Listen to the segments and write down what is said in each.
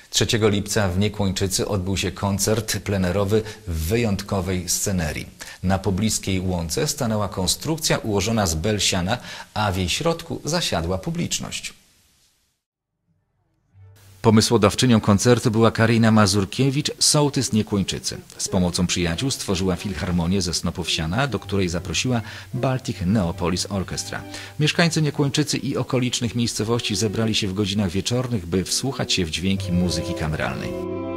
3 lipca w Niekłończycy odbył się koncert plenerowy w wyjątkowej scenerii. Na pobliskiej łące stanęła konstrukcja ułożona z bel siana, a w jej środku zasiadła publiczność. Pomysłodawczynią koncertu była Karina Mazurkiewicz, sołtys Niekłończycy. Z pomocą przyjaciół stworzyła filharmonię ze snopów siana, do której zaprosiła Baltic Neopolis Orchestra. Mieszkańcy Niekłończycy i okolicznych miejscowości zebrali się w godzinach wieczornych, by wsłuchać się w dźwięki muzyki kameralnej.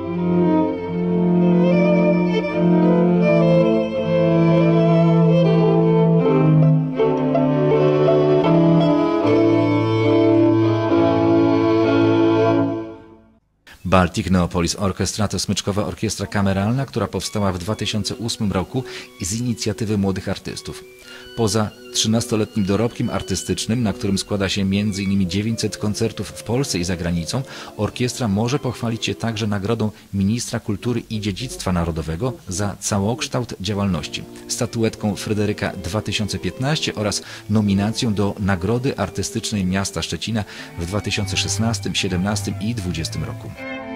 Baltic Neopolis Orchestra to smyczkowa orkiestra kameralna, która powstała w 2008 roku z inicjatywy młodych artystów. Poza 13-letnim dorobkiem artystycznym, na którym składa się m.in. 900 koncertów w Polsce i za granicą, orkiestra może pochwalić się także nagrodą Ministra Kultury i Dziedzictwa Narodowego za całokształt działalności, statuetką Fryderyka 2015 oraz nominacją do Nagrody Artystycznej Miasta Szczecina w 2016, 2017 i 2020 roku.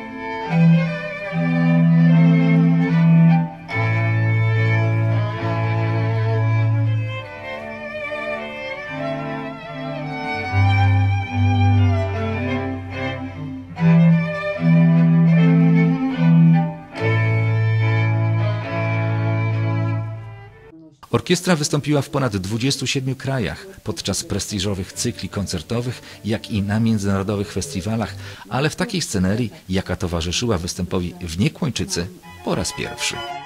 Orkiestra wystąpiła w ponad 27 krajach podczas prestiżowych cykli koncertowych, jak i na międzynarodowych festiwalach, ale w takiej scenerii, jaka towarzyszyła występowi w Niekłończycy po raz pierwszy.